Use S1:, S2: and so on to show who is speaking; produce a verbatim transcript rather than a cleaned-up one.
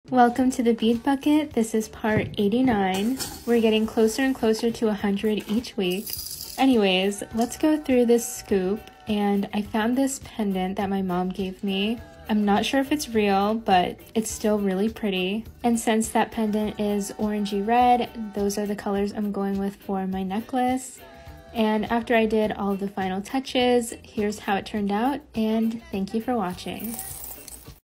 S1: Welcome to the bead bucket. This is part eighty-nine. We're getting closer and closer to one hundred each week. Anyways, let's go through this scoop, and I found this pendant that my mom gave me. I'm not sure if it's real, but it's still really pretty. And since that pendant is orangey red, those are the colors I'm going with for my necklace. And after I did all of the final touches, here's how it turned out, and thank you for watching.